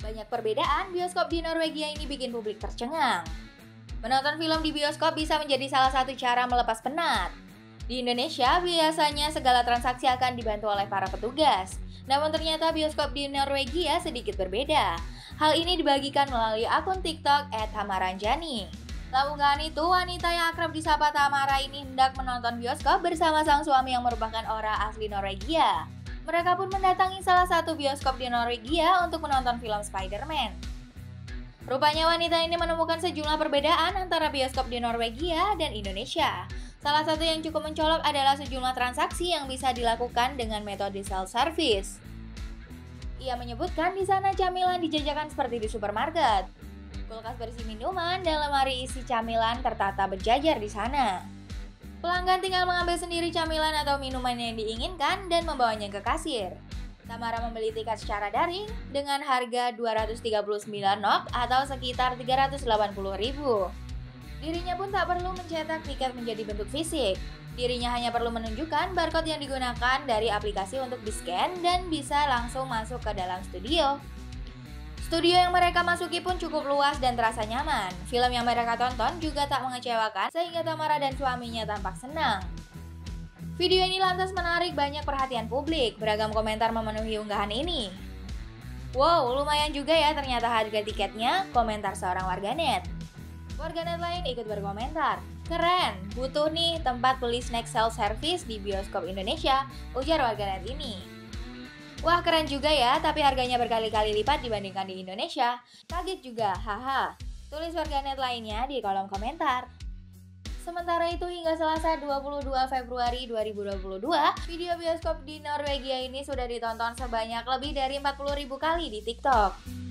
Banyak perbedaan, bioskop di Norwegia ini bikin publik tercengang. Menonton film di bioskop bisa menjadi salah satu cara melepas penat. Di Indonesia, biasanya segala transaksi akan dibantu oleh para petugas. Namun ternyata bioskop di Norwegia sedikit berbeda. Hal ini dibagikan melalui akun TikTok @tamaranjani. Dalam unggahan itu, wanita yang akrab disapa Tamara ini hendak menonton bioskop bersama sang suami yang merupakan orang asli Norwegia. Mereka pun mendatangi salah satu bioskop di Norwegia untuk menonton film Spider-Man. Rupanya wanita ini menemukan sejumlah perbedaan antara bioskop di Norwegia dan Indonesia. Salah satu yang cukup mencolok adalah sejumlah transaksi yang bisa dilakukan dengan metode self-service. Ia menyebutkan di sana camilan dijajakan seperti di supermarket. Kulkas berisi minuman dan lemari isi camilan tertata berjajar di sana. Pelanggan tinggal mengambil sendiri camilan atau minuman yang diinginkan dan membawanya ke kasir. Tamara membeli tiket secara daring dengan harga 239 NOK atau sekitar 380.000. Dirinya pun tak perlu mencetak tiket menjadi bentuk fisik. Dirinya hanya perlu menunjukkan barcode yang digunakan dari aplikasi untuk di-scan dan bisa langsung masuk ke dalam studio. Studio yang mereka masuki pun cukup luas dan terasa nyaman. Film yang mereka tonton juga tak mengecewakan sehingga Tamara dan suaminya tampak senang. Video ini lantas menarik banyak perhatian publik. Beragam komentar memenuhi unggahan ini. Wow, lumayan juga ya ternyata harga tiketnya, komentar seorang warganet. Warganet lain ikut berkomentar. Keren, butuh nih tempat beli snack self-service di bioskop Indonesia, ujar warganet ini. Wah keren juga ya, tapi harganya berkali-kali lipat dibandingkan di Indonesia. Kaget juga, haha. Tulis warganet lainnya di kolom komentar. Sementara itu hingga Selasa 22 Februari 2022, video bioskop di Norwegia ini sudah ditonton sebanyak lebih dari 40.000 kali di TikTok.